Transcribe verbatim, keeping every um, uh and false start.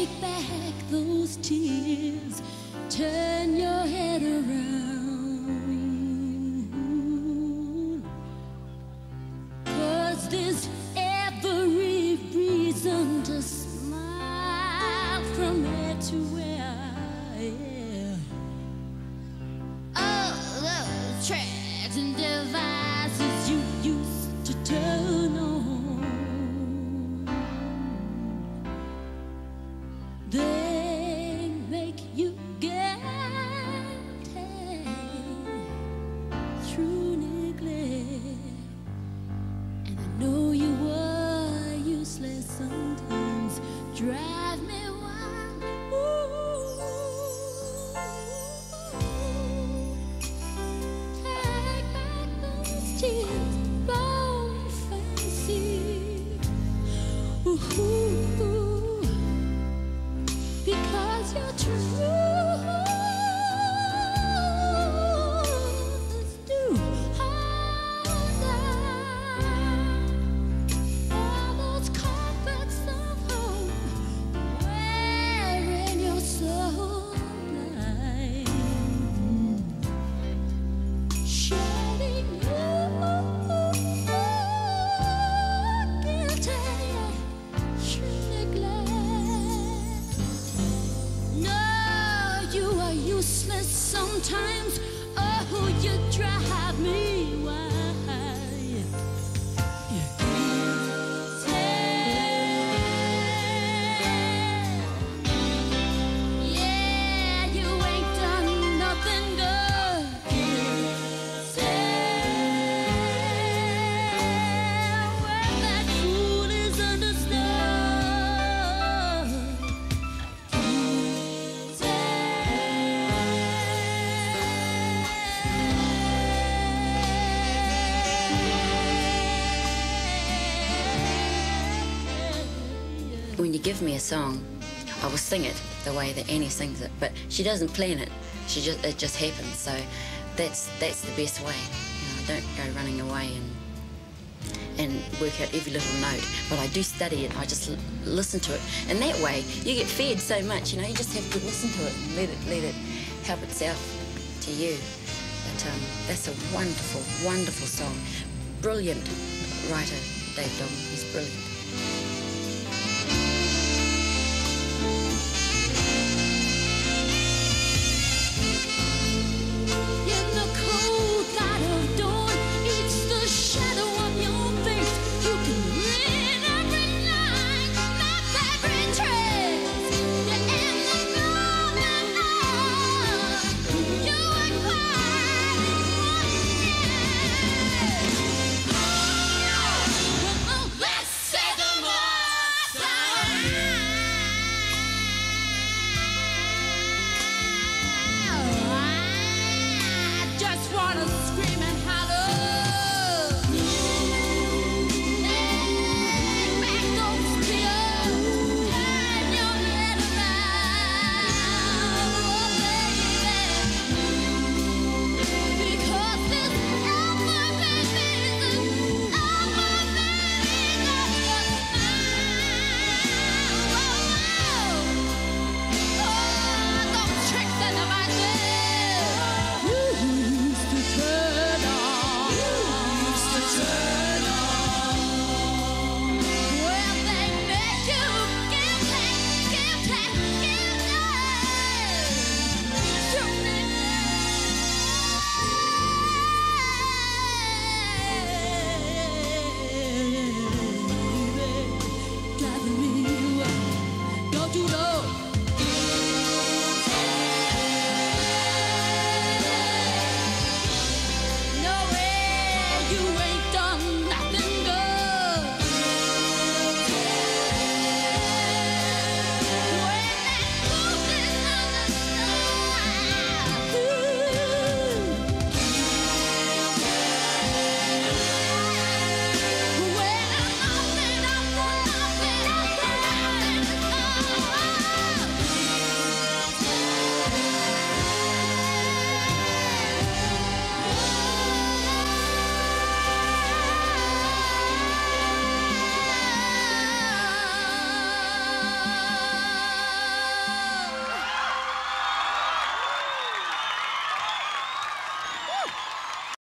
take back those tears, turn your head around, 'cause there's every reason to smile from here to where, yeah. All those tracks and devices you used to turn on, they make you guilty through neglect. And I know you were useless sometimes, drive me wild. Ooh, take back those tears, bone fancy. Ooh, because your truths do hold down all those comforts of home, wearing your soul blind, shedding you guilty through neglect. No, you are useless sometimes. Oh, you drive me wild. You can't tell. Yeah, you ain't done nothing good. Can't tell when that fool is understood. Can't tell. When you give me a song, I will sing it the way that Annie sings it, but she doesn't plan it. She just it just happens. So that's that's the best way. You know, I don't go running away and and work out every little note, but I do study it. I just l listen to it, and that way you get fed so much. You know, you just have to listen to it and let it let it help itself to you. But um, that's a wonderful, wonderful song. Brilliant writer, Dave Dobbyn. He's brilliant.